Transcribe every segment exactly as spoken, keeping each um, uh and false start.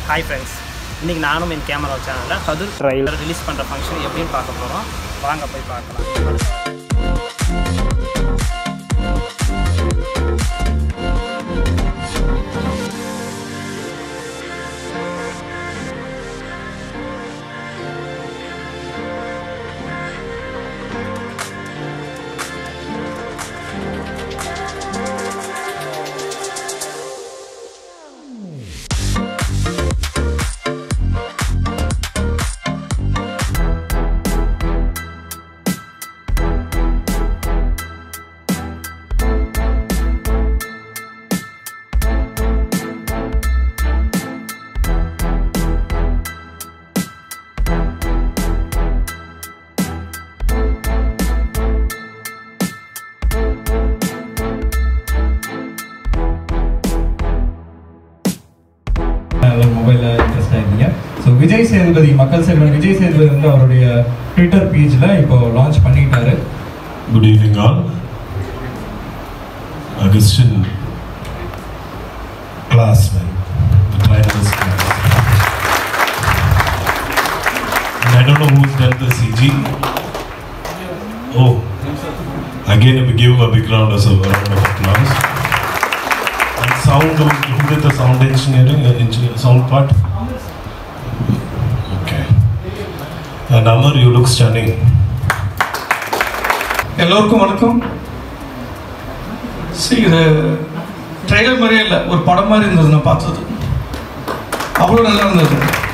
Hi friends, இன்றைக்கி நானும் என் கேமரா சேனலில் கதிர் ட்ரைலர் ரிலீஸ் பண்ணுற ஃபங்க்ஷன் எப்படின்னு பார்க்க போகிறோம். வாங்க போய் பார்க்கலாம். மொபைலில் இன்ட்ரெஸ்ட் ஆகிருந்தீங்க. ஸோ விஜய் சேதுபதி, மக்கள் செல்வன் விஜய் சேதுபதி வந்து அவருடைய ட்விட்டர் பேஜில் இப்போ லான்ச் பண்ணிட்டாரு. Good evening all. Augustine classman, the client is class. And I don't know who's done the C G. Oh, again we give him a big round of applause. And sound, who did the sound engineering, uh, engineer, sound part? Okay. And Amar, you look stunning. எல்லோருக்கும் வணக்கம். சரி, இது trailer மாதிரியே இல்லை, ஒரு படம் மாதிரி இருந்தது. நான் பார்த்தது அவ்வளோ நல்லா இருந்தது.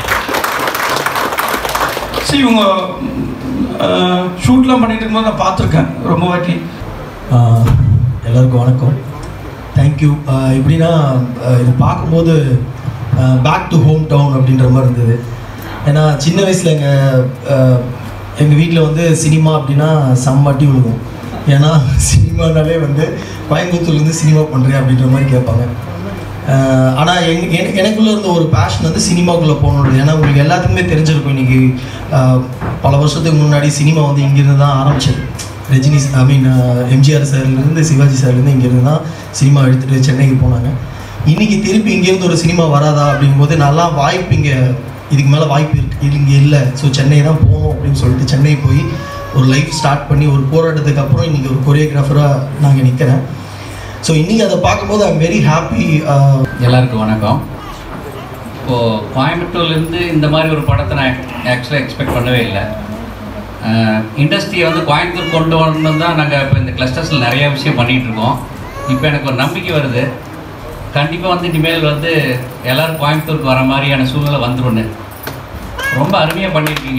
சரி, இவங்க ஷூட்லாம் பண்ணிட்டு இருக்கும்போது நான் பார்த்துருக்கேன் ரொம்ப வாட்டி. எல்லாருக்கும் வணக்கம், தேங்க்யூ. எப்படின்னா இது பார்க்கும்போது பேக் டு ஹோம் டவுன் அப்படின்ற மாதிரி இருந்தது. ஏன்னா சின்ன வயசில் எங்கள் எங்கள் வீட்டில் வந்து சினிமா அப்படின்னா செம்மட்டி விழுகும். ஏன்னா சினிமானாலே வந்து கோயம்புத்தூர்லேருந்து சினிமா பண்ணுறேன் அப்படின்ற மாதிரி கேட்பாங்க. ஆனால் எங் எனக்கு எனக்குள்ளே இருந்த ஒரு பேஷன் வந்து சினிமாக்குள்ளே போகணுன்றது. ஏன்னா உங்களுக்கு எல்லாத்துக்குமே தெரிஞ்சிருக்கும், இன்றைக்கி பல வருஷத்துக்கு முன்னாடி சினிமா வந்து இங்கேருந்து தான் ஆரம்பிச்சது. ரஜினி ஐ மீன் எம்ஜிஆர் சார்லேருந்து சிவாஜி சார்லேருந்து இங்கேருந்து தான் சினிமா எடுத்துகிட்டு சென்னைக்கு போனாங்க. இன்றைக்கி திருப்பி இங்கேருந்து ஒரு சினிமா வராதா அப்படிங்கும்போது நல்லா வாய்ப்பு இங்கே இதுக்கு மேலே வாய்ப்பு இருக்கு இது இங்கே இல்லை. ஸோ சென்னை தான் போகணும் அப்படின்னு சொல்லிட்டு சென்னை போய் ஒரு லைஃப் ஸ்டார்ட் பண்ணி ஒரு போராட்டத்துக்கு அப்புறம் இன்றைக்கி ஒரு கொரியோகிராஃபராக நாங்கள் நிற்கிறேன். ஸோ இன்றைக்கி அதை பார்க்கும்போது ஐ எம் வெரி ஹாப்பி. எல்லாருக்கும் வணக்கம். இப்போது கோயம்புத்தூர்லேருந்து இந்த மாதிரி ஒரு படத்தை நான் ஆக்சுவலாக எக்ஸ்பெக்ட் பண்ணவே இல்லை. இண்டஸ்ட்ரியை வந்து கோயம்புத்தூர் கொண்டு வரணும் தான் நாங்கள் இப்போ இந்த கிளஸ்டர்ஸில் நிறையா விஷயம் பண்ணிகிட்ருக்கோம். இப்போ எனக்கு ஒரு நம்பிக்கை வருது, கண்டிப்பாக வந்து இனிமேல் வந்து எல்லோரும் கோயம்புத்தூருக்கு வர மாதிரியான சூழ்நிலை வந்துடும்னு. ரொம்ப அருமையாக பண்ணியிருக்கீங்க,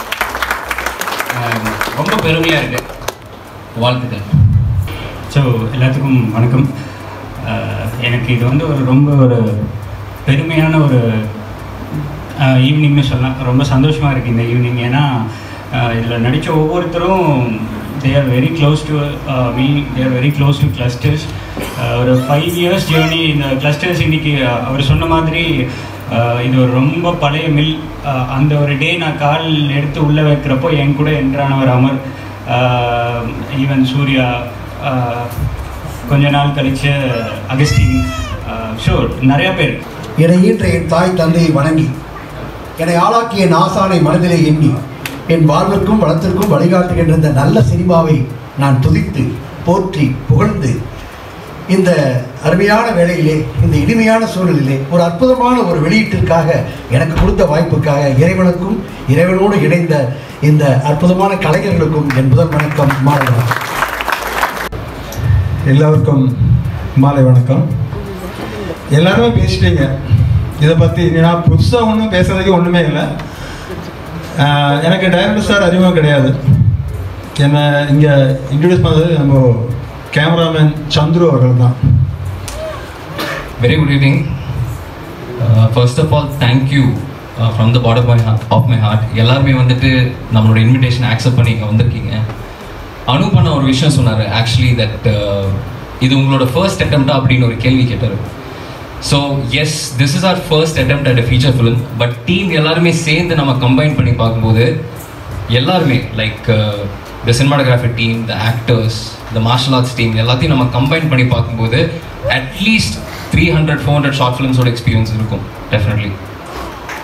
ரொம்ப பெருமையாக இருக்குது. வாழ்த்துக்கள். ஸோ எல்லாத்துக்கும் வணக்கம். எனக்கு இது வந்து ஒரு ரொம்ப ஒரு பெருமையான ஒரு ஈவினிங்னு சொல்லலாம். ரொம்ப சந்தோஷமாக இருக்குது இந்த ஈவினிங். ஏன்னா இதில் நடித்த ஒவ்வொருத்தரும் they are very close to uh, me, they are very close to clusters. ஒரு ஃபைவ் இயர்ஸ் ஜேர்னி இந்த கிளஸ்டர்ஸ். இன்றைக்கி அவர் சொன்ன மாதிரி இது ஒரு ரொம்ப பழைய மில். அந்த ஒரு டே நான் கால் எடுத்து உள்ளே வைக்கிறப்போ என் கூட என்றானவர் அமர், ஈவன் சூர்யா, கொஞ்ச நாள் கழித்து அகஸ்டின், ஷோ நிறையா பேர். என்னை ஈன்ற என் தாய் தந்தையை வணங்கி, என்னை ஆளாக்கிய நாசானை மனதிலே எண்ணி, என் வாழ்விற்கும் வளத்திற்கும் வழிகாட்டுகின்ற இந்த நல்ல சினிமாவை நான் துதித்து போற்றி புகழ்ந்து, இந்த அருமையான வேளையிலே, இந்த இனிமையான சூழலிலே ஒரு அற்புதமான ஒரு வெளியீட்டிற்காக எனக்கு கொடுத்த வாய்ப்புக்காக இறைவனுக்கும் இறைவனோடு இணைந்த இந்த அற்புதமான கலைஞர்களுக்கும் என் முதல் வணக்கம், மாலை வணக்கம். எல்லாருக்கும் மாலை வணக்கம். எல்லாருமே பேசிட்டீங்க இதை பற்றி. நான் புதுசாக ஒன்றும் பேசுறதுக்கு ஒன்றுமே இல்லை. எனக்கு டைரக்டர் சார் அறிமுகம் கிடையாது. என்னை இங்கே இன்ட்ரடியூஸ் பண்ணது நம்ம கேமராமேன் சந்துரு அவர்கள் தான். Very good evening. First of all thank you from the bottom of my heart. எல்லாருமே வந்துட்டு நம்மளோட இன்விடேஷன் ஆக்செப்ட் பண்ணி இங்கே வந்திருக்கீங்க. அனு பண்ண ஒரு விஷயம் சொன்னார், ஆக்சுவலி தட் இது உங்களோட ஃபர்ஸ்ட் அட்டெம்ப்டா அப்படின்னு ஒரு கேள்வி கேட்டார். So yes, this is our first attempt at a feature film. But team எல்லாருமே சேர்ந்து நம்ம கம்பைன் பண்ணி பார்க்கும்போது எல்லாருமே like the cinematography team, the actors, the martial arts team எல்லாத்தையும் நம்ம கம்பைன் பண்ணி பார்க்கும்போது at least three hundred four hundred short ஃபிலிம்ஸோட எக்ஸ்பீரியன்ஸ் இருக்கும் டெஃபினெட்லி.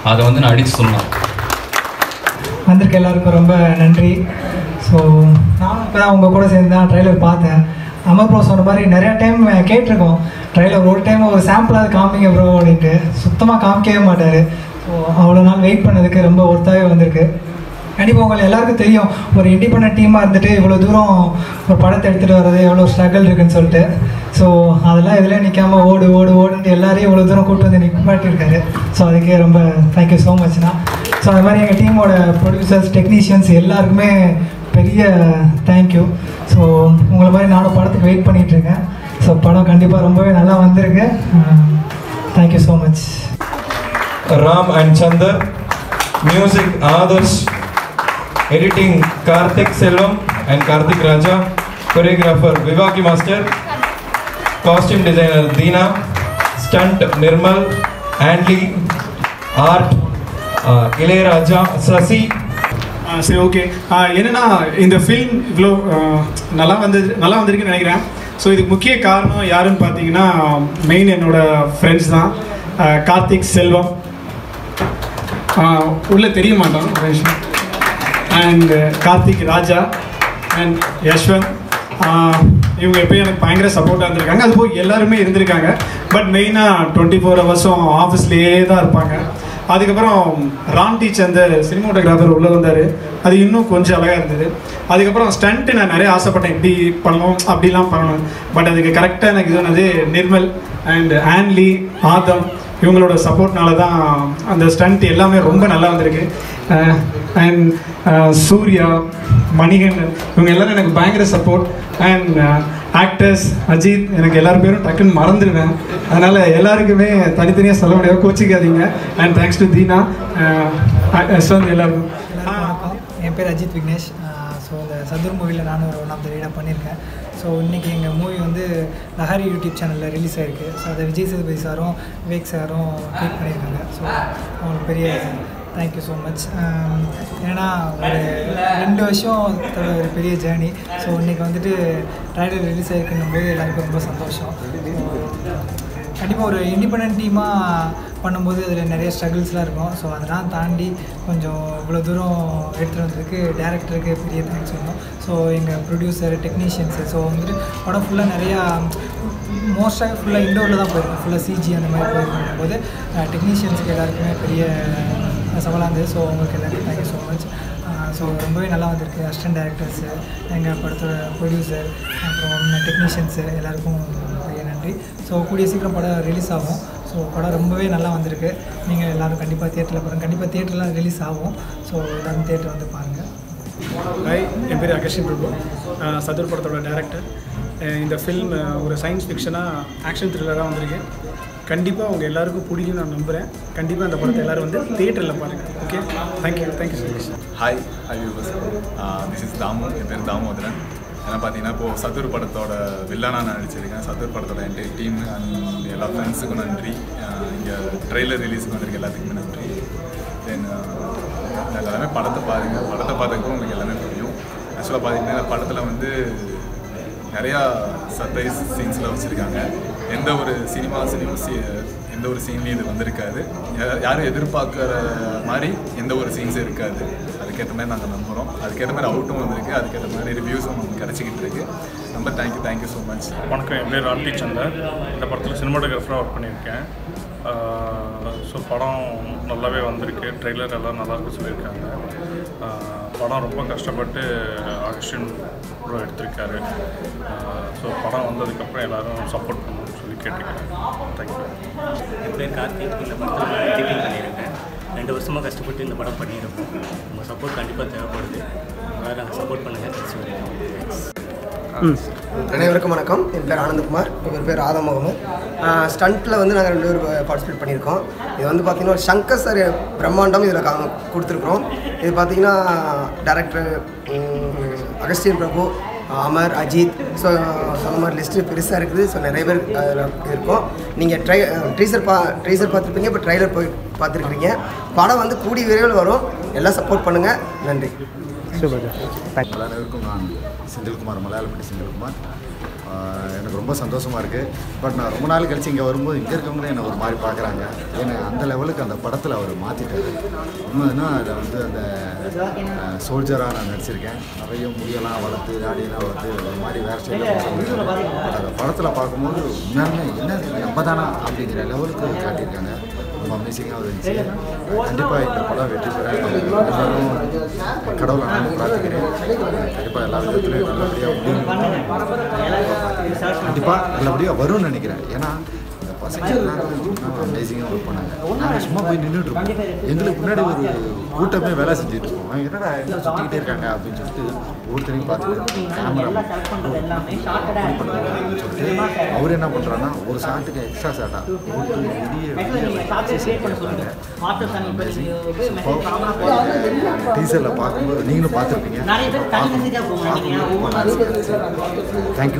அதை வந்து நான் அடித்து சொல்லலாம். வந்திருக்க எல்லாருக்கும் ரொம்ப நன்றி. ஸோ நானும் இப்போ தான் உங்கள் கூட சேர்ந்து தான் ட்ரைலர் பார்த்தேன். அமர் ப்ரோ சொன்ன மாதிரி நிறையா டைம் கேட்டிருக்கோம் ட்ரைலர் ஒரு டைம் ஒரு சாம்பிளாவது காமிங்க ப்ரோ அப்படின்ட்டு. சுத்தமாக காமிக்கவே மாட்டார். ஸோ அவ்வளோ நாள் வெயிட் பண்ணதுக்கு ரொம்ப ஒர்த்தாகவே வந்திருக்கு. கண்டிப்பாக உங்களுக்கு எல்லாருக்கும் தெரியும் ஒரு இண்டிபெண்டன்ட் டீமாக இருந்துட்டு இவ்வளோ தூரம் ஒரு படத்தை எடுத்துகிட்டு வர்றது எவ்வளோ ஸ்ட்ரகிள் இருக்குன்னு சொல்லிட்டு. ஸோ அதெல்லாம் இதில் நிற்காமல் ஓடு ஓடு ஓடுன்ட்டு எல்லாரையும் இவ்வளோ தூரம் கூப்பிட்டு வந்து நிற்பாட்டிருக்காரு. ஸோ அதுக்கே ரொம்ப தேங்க்யூ ஸோ மச்ண்ணா. ஸோ அது மாதிரி எங்கள் டீமோட ப்ரொடியூசர்ஸ் டெக்னீஷியன்ஸ் எல்லாருக்குமே பெரிய தேங்க்யூ. ஸோ உங்களை மாதிரி நானும் படத்துக்கு வெயிட் பண்ணிகிட்ருக்கேன். ஸோ படம் கண்டிப்பாக ரொம்பவே நல்லா வந்திருக்கு. Thank you so much. Ram and Chandar, music Adarsh, editing Karthik Selvam and Karthik Raja, choreographer Vivakki master, costume designer Dheena, stunt Nirmal, ஆண்ட்லி, ஆர்ட் இளையராஜா, சசி. சரி, ஓகே. என்னென்னா இந்த ஃபில்ம் இவ்வளோ நல்லா வந்து நல்லா வந்திருக்குன்னு நினைக்கிறேன். ஸோ இதுக்கு முக்கிய காரணம் யாருன்னு பார்த்தீங்கன்னா மெயின் என்னோடய ஃப்ரெண்ட்ஸ் தான். கார்த்திக் செல்வம் உள்ளே தெரிய மாட்டோம், அண்ட் கார்த்திக் ராஜா அண்ட் யஷ்வந்த். இவங்க எப்போயும் எனக்கு பயங்கர சப்போர்ட்டாக இருந்திருக்காங்க. அதுபோல் எல்லாருமே இருந்திருக்காங்க. பட் மெயினாக டுவெண்ட்டி ஃபோர் ஹவர்ஸும் ஆஃபீஸ்லேயே தான் இருப்பாங்க. அதுக்கப்புறம் ராம்டி சந்தர் சினிமாட்டோகிராஃபர் உள்ளே வந்தார். அது இன்னும் கொஞ்சம் அழகாக இருந்தது. அதுக்கப்புறம் ஸ்டண்ட்டு நான் நிறைய ஆசைப்பட்டேன், இப்படி பண்ணணும் அப்படிலாம் பண்ணணும். பட் அதுக்கு கரெக்டாக எனக்கு இது சொன்னது நிர்மல் அண்ட் ஆன்லி, ஆதம் இவங்களோட சப்போர்ட்னால தான் அந்த ஸ்டண்ட் எல்லாமே ரொம்ப நல்லா வந்திருக்கு. அண்ட் சூர்யா, மணிகண்டன் இவங்க எல்லோரும் எனக்கு பயங்கர சப்போர்ட். அண்ட் ஆக்டர்ஸ் அஜித், எனக்கு எல்லாரும் பேரும் டக்குன்னு மறந்துடுவேன். அதனால் எல்லாருக்குமே தனித்தனியாக சொல்ல முடியாது, கோச்சிக்காதீங்க. And thanks to Dheena, Yashwant, எல்லாருக்கும். என் பேர் அஜித் விக்னேஷ். ஸோ இந்த சதுர் மூவியில் நானும் ஒரு ஒன் ஆஃப் த லீடாக பண்ணியிருக்கேன். ஸோ இன்றைக்கி எங்கள் மூவி வந்து லஹரி யூடியூப் சேனலில் ரிலீஸ் ஆகிருக்கு. ஸோ அதை விஜய் சேதுபதி சாரும் விவேக் சாரும் ட்வீட் பண்ணியிருக்காங்க. ஸோ அவங்களுக்கு பெரிய தேங்க்யூ ஸோ மச். ஏன்னா ஒரு ரெண்டு வருஷம் ஒரு பெரிய ஜேர்னி. ஸோ இன்றைக்கி வந்துட்டு ட்ரைலர் ரிலீஸ் ஆகிருக்குன்னும் போது எல்லாருக்கும் ரொம்ப சந்தோஷம். கண்டிப்பாக ஒரு இண்டிபெண்டன்ட் டீமாக பண்ணும்போது அதில் நிறைய ஸ்ட்ரகிள்ஸ்லாம் இருக்கும். ஸோ அதெல்லாம் தாண்டி கொஞ்சம் இவ்வளோ தூரம் எடுத்துகிட்டு வந்ததுக்கு டேரக்டருக்கு பெரிய தேங்க்ஸ் சொல்லணும். ஸோ எங்கள் ப்ரொடியூசர், டெக்னீஷியன்ஸு, ஸோ வந்துட்டு படம் ஃபுல்லாக நிறையா மோஸ்ட்டாக ஃபுல்லாக இண்டோரில் தான் போயிருக்கும். ஃபுல்லாக சிஜி அந்த மாதிரி போயிருக்கும் போது டெக்னீஷியன்ஸுக்கு எல்லாருக்குமே பெரிய சவாலாக இருந்தது. ஸோ உங்களுக்கு எல்லாருக்கும் தேங்க்யூ ஸோ மச். ஸோ ரொம்பவே நல்லா வந்திருக்கு. அசிஸ்டன்ட் டேரக்டர்ஸு, எங்கள் படத்தோட ப்ரொடியூசர், அப்புறம் டெக்னீஷியன்ஸு எல்லாருக்கும் பெரிய நன்றி. ஸோ கூடிய சீக்கிரம் படம் ரிலீஸ் ஆகும். ஸோ படம் ரொம்பவே நல்லா வந்திருக்கு. நீங்கள் எல்லோரும் கண்டிப்பாக தியேட்டரில் பாருங்கள். கண்டிப்பாக தியேட்டர்லாம் ரிலீஸ் ஆகும். ஸோ எல்லோரும் தியேட்டர் வந்து பாருங்கள். ஹாய், என் பேர் அகர்ஷன் பிரபு, சதுர் படத்தோட டேரக்டர். இந்த ஃபில்ம் ஒரு சயின்ஸ் ஃபிக்ஷனாக ஆக்ஷன் த்ரில்லராக வந்திருக்கு. கண்டிப்பாக உங்கள் எல்லாருக்கும் பிடிக்கும் நான் நம்புகிறேன். கண்டிப்பாக அந்த படத்தை எல்லோரும் வந்து தியேட்டரில் பாருங்கள். Okay, thank you thank you so much. Hi hi viewers, this is Dhamu. என் பேர் தாமோதரன். ஏன்னா பார்த்தீங்கன்னா இப்போது சதுர் படத்தோட வில்லனாக நான் நடிச்சிருக்கேன். சதுர் படத்தோட என்டையர் டீம் அண்ட் எல்லா ஃப்ரெண்ட்ஸுக்கும் நன்றி. இங்கே ட்ரெய்லர் ரிலீஸுக்கு வந்திருக்கு எல்லாத்துக்குமே நன்றி. தென் எல்லாமே படத்தை பாருங்கள். படத்தை பார்த்துக்கும் உங்களுக்கு எல்லாமே புரியும். ஆக்சுவலாக பார்த்தீங்கன்னா படத்தில் வந்து நிறையா சர்ப்ரைஸ் சீன்ஸ்லாம் வச்சுருக்காங்க. எந்த ஒரு சினிமா சினிமா சி எந்த ஒரு சீன்லேயும் இது வந்திருக்காது. யாரும் எதிர்பார்க்குற மாதிரி எந்த ஒரு சீன்ஸும் இருக்காது. அதுக்கேற்ற மாதிரி நாங்கள் நம்புகிறோம். அதுக்கேற்ற மாதிரி அவுட்டும் வந்திருக்கு. அதுக்கேற்ற மாதிரி ரிவ்யூஸும் நமக்கு கிடச்சிக்கிட்டு இருக்கு. ரொம்ப தேங்க்யூ தேங்க்யூ ஸோ மச். வணக்கம், என் பேர் ராம்டி சந்தர். இந்த படத்தில் சினிமாட்டோகிராஃபராக ஒர்க் பண்ணியிருக்கேன். ஸோ படம் நல்லாவே வந்திருக்கு. ட்ரெய்லர் எல்லாம் நல்லாயிருக்கு சொல்லியிருக்காங்க. படம் ரொம்ப கஷ்டப்பட்டு ஆக்ஷன் ப்ரோ எடுத்திருக்காரு. ஸோ படம் வந்ததுக்கப்புறம் எல்லோரும் சப்போர்ட் பண்ணணும்னு சொல்லி கேட்டுக்கிறேன். தேங்க்யூ. என் பேர் கார்த்திக். இந்த படத்தில் நான் எடிட்டிங் பண்ணியிருக்கேன். ரெண்டு வருஷமாக கஷ்டப்பட்டு இந்த படம் பண்ணியிருக்கோம். உங்கள் சப்போர்ட் கண்டிப்பாக தேவைப்படுது. அதனால் நாங்கள் சப்போர்ட் பண்ணுங்கள். கட்சி வரைக்கும் தேங்க்ஸ். அனைவருக்கும் வணக்கம். என் பேர் ஆனந்தகுமார். இவர் பேர் ஆதம் முகமது. ஸ்டண்ட்டில் வந்து நாங்கள் ரெண்டு பேர் பார்ட்டிசிபேட் பண்ணியிருக்கோம். இது வந்து பார்த்திங்கன்னா ஒரு சங்கர் சார் பிரம்மாண்டம் இதில் கா கொடுத்துருக்குறோம். இது பார்த்திங்கன்னா director Augustine Prabhu, Amar, Ajith. So சொன்ன மாதிரி லிஸ்ட்டு பெருசாக இருக்குது. ஸோ நிறைய பேர் அதில் இருக்கும். நீங்கள் ட்ரை ட்ரீசர் பா ட்ரீசர் பார்த்துருப்பீங்க. இப்போ ட்ரைலர் போய் பார்த்துருக்குறீங்க. படம் வந்து கூடிய விரைவில் வரும். எல்லாம் சப்போர்ட் பண்ணுங்கள். நன்றி. அனைவருக்கும் நான் செந்தில்குமார், மலையாளப்பட்டி செந்தில்குமார். எனக்கு ரொம்ப சந்தோஷமாக இருக்குது. பட் நான் ரொம்ப நாள் கழிச்சு இங்கே வரும்போது இங்கே இருக்கவங்களே என்னை ஒரு மாதிரி பார்க்குறாங்க. ஏன்னா அந்த லெவலுக்கு அந்த படத்தில் அவர் மாற்றிட்டாரு. இன்னும் அதை வந்து அந்த சோல்ஜராக நான் நடிச்சிருக்கேன். நிறைய முடியெல்லாம் வளர்த்து தாடியெல்லாம் வளர்த்து ஒரு மாதிரி வேறு ஸ்டைலில் பட் அந்த படத்தில் பார்க்கும்போது உண்மையாலுமே என்ன நம்ம தானா அப்படிங்கிற லெவலுக்கு காட்டியிருக்காங்க. ரொம்ப அமேசிங்காக இருந்துச்சு. கண்டிப்பாக இந்த படம் வெற்றி பெற எல்லாரும் கடவுளை நான் பிரார்த்திக்கிறேன். கண்டிப்பாக எல்லா விதத்துலையும் நல்லபடியாக கண்டிப்பாக நல்லபடியாக வரும்னு நினைக்கிறேன். ஏன்னா இந்த பசங்க எல்லாரும் அமேசிங்காக ஒர்க் பண்ணாங்க. நாங்கள் சும்மா போய் நின்றுட்டு இருக்கோம். எங்களுக்கு முன்னாடி ஒரு கூட்டமே வேலை செஞ்சுட்டு இருக்கோம். என்னடா எல்லாம் சுற்றிக்கிட்டே இருக்காங்க அப்படின்னு சொல்லிட்டு ஒவ்வொருத்தரையும் பார்த்துட்டு கேமரா சொல்லிட்டு அவர் என்ன பண்ணுறாங்கன்னா ஒரு ஷாட்டுக்கு எக்ஸ்ட்ரா ஷாட்டாக போட்டு டீசரில் பார்க்கும்போது நீங்களும் பார்த்துருப்பீங்க. தேங்க்யூ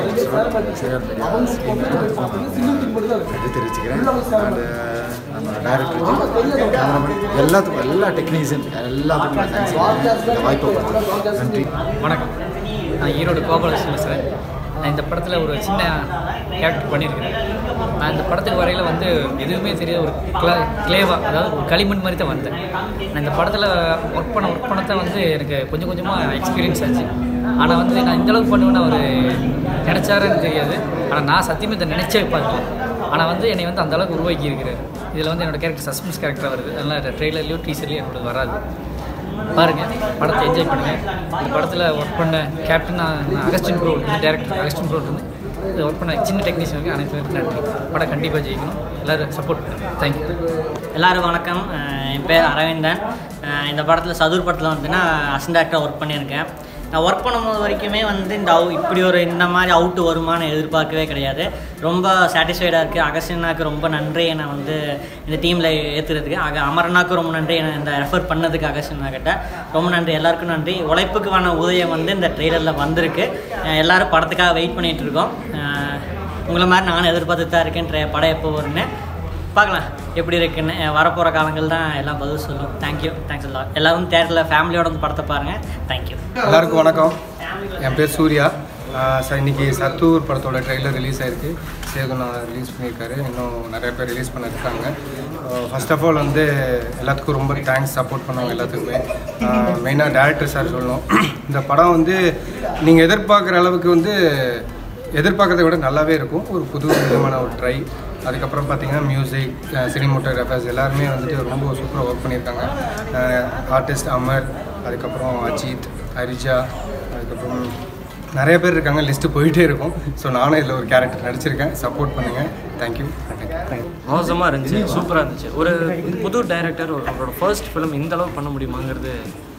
இது தெரிவிச்சுக்கிறேன். அண்டு நம்ம டைரக்டர் கேமராமேன் எல்லாத்துக்கும் எல்லா டெக்னீஷியன் எல்லாத்துக்கும் தேங்க்ஸ் வாய்ப்பை கொடுத்துருக்கோம். நன்றி. வணக்கம். நான் ஈரோடு கோபாலகிருஷ்ணன் பேசுகிறேன். நான் இந்த படத்தில் ஒரு சின்ன கேரக்டர் பண்ணியிருக்கிறேன். நான் இந்த படத்துக்கு வரையில் வந்து எதுவுமே தெரியாத ஒரு கிளா கிளேவாக அதாவது ஒரு களிமண் மாதிரி தான் வந்தேன். நான் இந்த படத்தில் ஒர்க் பண்ண ஒர்க் பண்ணத்தான் வந்து எனக்கு கொஞ்சம் கொஞ்சமாக எக்ஸ்பீரியன்ஸ் ஆச்சு. ஆனால் வந்து நான் இந்தளவுக்கு பண்ணுவேன்னு அவர் நினச்சாருன்னு தெரியாது. ஆனால் நான் சத்தியமாக இதை நினச்சே பார்க்கல. ஆனால் வந்து என்னை வந்து அந்தளவுக்கு உருவாக்கி இருக்கிறார். இதில் வந்து என்னோடய கேரக்டர் சஸ்பென்ஸ் கேரக்டராக வருது. அதனால் ட்ரெய்லர்லையோ டீசர்லையோ என்னோடது வராது. பாருங்கள், படத்தை என்ஜாய் பண்ணுங்கள். இந்த படத்தில் ஒர்க் பண்ண கேப்டன் நான் அகஸ்டின் ப்ரோ இந்த டேரக்டர் அகஸ்டின் ப்ரோ இருந்து இது ஒர்க் பண்ண சின்ன டெக்னீஷியனுக்கு அனைத்து பேருக்கு நன்றி. படம் கண்டிப்பாக ஜெயிக்கணும். எல்லோரும் சப்போர்ட் பண்ணுங்கள். தேங்க்யூ. எல்லோரும் வணக்கம். என் பேர் அரவிந்தன். இந்த படத்தில் சதுர் படத்தில் வந்து நான் அசிஸ்டன்ட் ஆக்டராக ஒர்க் பண்ணியிருக்கேன். நான் ஒர்க் பண்ணும்போது வரைக்குமே வந்து இந்த அவு இப்படி ஒரு இந்த மாதிரி அவுட்டு வருமானு எதிர்பார்க்கவே கிடையாது. ரொம்ப சாட்டிஸ்ஃபைடாக இருக்குது. அகஸ்டினாக்கு ரொம்ப நன்றி என்னை வந்து இந்த டீமில் ஏற்றுறதுக்கு. அக அமரனாக்கு ரொம்ப நன்றி என்னை இந்த ரெஃபர் பண்ணதுக்கு அகஸ்டினாக்கிட்ட ரொம்ப நன்றி. எல்லாருக்கும் நன்றி. உழைப்புக்குவான உதயம் வந்து இந்த ட்ரெய்லரில் வந்திருக்கு. எல்லோரும் படத்துக்காக வெயிட் பண்ணிகிட்டு இருக்கோம். உங்களை மாதிரி நானும் எதிர்பார்த்துட்டு தான் இருக்கேன். படம் எப்போ வரும்னு பார்க்கலாம் எப்படி இருக்குன்னு. வரப்போகிற காலங்கள் தான் எல்லாம் பதில் சொல்லும். தேங்க்யூ. தேங்க்ஸ் எல்லாம். எல்லோரும் தேட்டரில் ஃபேமிலியோட வந்து படத்தை பாருங்கள். தேங்க்யூ. எல்லாருக்கும் வணக்கம். என் பேர் சூர்யா. சார் இன்றைக்கி சத்தூர் படத்தோட ட்ரெய்லர் ரிலீஸ் ஆகிருக்கு. சேது நான் ரிலீஸ் பண்ணியிருக்காரு. இன்னும் நிறைய பேர் ரிலீஸ் பண்ணியிருக்காங்க. ஃபர்ஸ்ட் ஆஃப் ஆல் வந்து எல்லாத்துக்கும் ரொம்ப தேங்க்ஸ் சப்போர்ட் பண்ணவங்க எல்லாத்துக்குமே. மெயினாக டேரக்டர் சார் சொல்லணும். இந்த படம் வந்து நீங்கள் எதிர்பார்க்குற அளவுக்கு வந்து எதிர்பார்க்கறதை விட நல்லாவே இருக்கும். ஒரு புது விதமான ஒரு ட்ரை. அதுக்கப்புறம் பார்த்திங்கன்னா மியூசிக், சினிமோட்டோகிராஃபர்ஸ் எல்லாருமே வந்துட்டு ரொம்ப சூப்பராக ஒர்க் பண்ணியிருக்காங்க. ஆர்டிஸ்ட் அமர், அதுக்கப்புறம் அஜித், ஹரிஜா, அதுக்கப்புறம் நிறைய பேர் இருக்காங்க. லிஸ்ட்டு போயிட்டே இருக்கும். ஸோ நானும் இதில் ஒரு கேரக்டர் நடிச்சிருக்கேன். சப்போர்ட் பண்ணுங்கள். தேங்க்யூ. மோசமாக இருந்துச்சு. சூப்பராக இருந்துச்சு. ஒரு புது டைரக்டர் ஒரு அவரோட ஃபர்ஸ்ட் ஃபிலிம் இந்தளவு பண்ண முடியுமாங்கிறது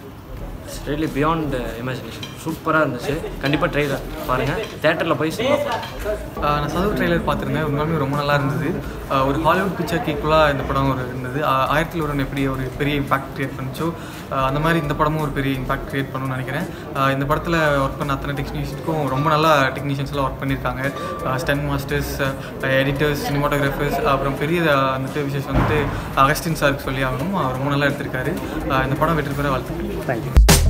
ரியலி பியாண்ட் இமேஜினேஷன். சூப்பராக இருந்துச்சு. கண்டிப்பாக ட்ரெய்லர் பாருங்கள். தேட்டரில் போய் சினிமா பாருங்கள். நான் சதுர் ட்ரெய்லர் பார்த்துருந்தேன். உண்மையுமே ரொம்ப நல்லா இருந்தது. ஒரு ஹாலிவுட் பிக்சர் ஈக்குவலாக இந்த படம் ஒரு இருந்தது. ஆயிரத்தில் ஒரு எப்படி ஒரு பெரிய இம்பாக்ட் க்ரியேட் பண்ணிச்சோ அந்த மாதிரி இந்த படமும் ஒரு பெரிய இம்பாக்ட் க்ரியேட் பண்ணணும்னு நினைக்கிறேன். இந்த படத்தில் ஒர்க் பண்ண அத்தனை டெக்னீஷியனுக்கும் ரொம்ப நல்லா டெக்னீஷியன்ஸ்லாம் ஒர்க் பண்ணியிருக்காங்க. ஸ்டன் மாஸ்டர்ஸ், எடிட்டர்ஸ், சினிமாட்டோகிராஃபர்ஸ், அப்புறம் பெரிய வந்துட்டு விசேஷம் வந்துட்டு அகஸ்டின் சாருக்கு சொல்லி ஆகணும். அவர் ரொம்ப நல்லா எடுத்திருக்காரு. இந்த படம் வெற்றி பெற வாழ்த்துக்கள். தேங்க்யூ.